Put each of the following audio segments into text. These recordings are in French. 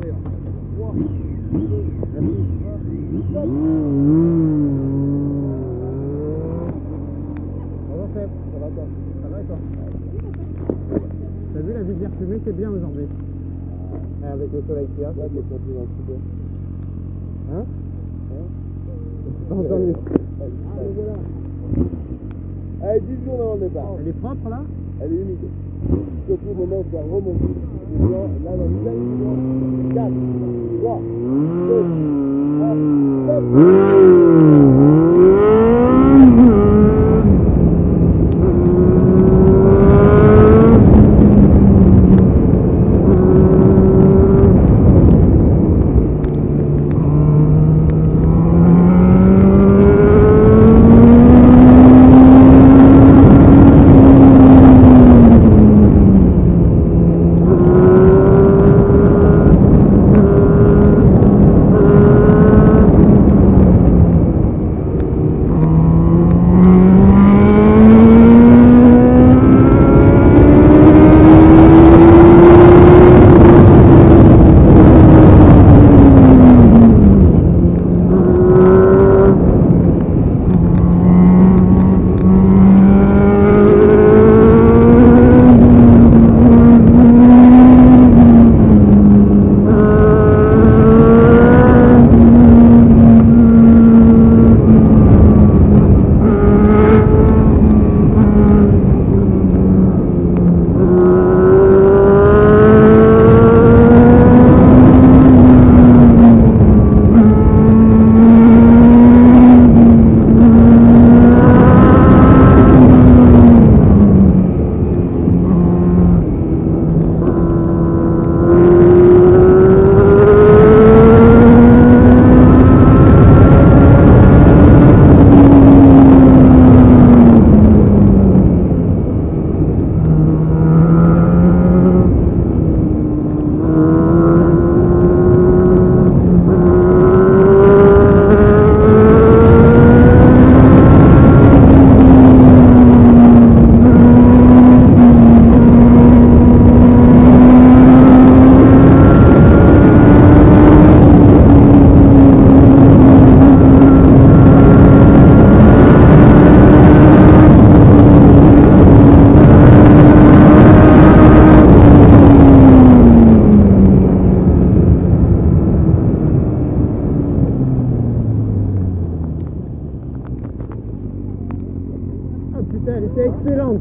T'as vu la visière fumée, c'est bien aujourd'hui. Avec le soleil qui a. Ouais, mais quand tu vas en sud. Hein? Pas entendu. Voilà. Allez, 10 secondes avant le départ. Elle est propre là? Elle est humide. Surtout au moment où tu vas remonter. Là, dans une seconde. 4, 3, 2, 1, stop. Elle était excellente.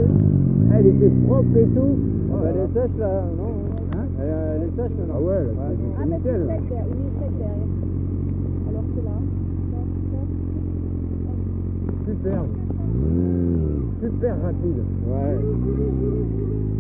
Elle était propre et tout. Oh, elle est sèche là, non? Hein? Elle est sèche maintenant. Ah ouais, ah mais c'est sec, il est sec derrière. Alors c'est là. Superbe. Super rapide. Ouais.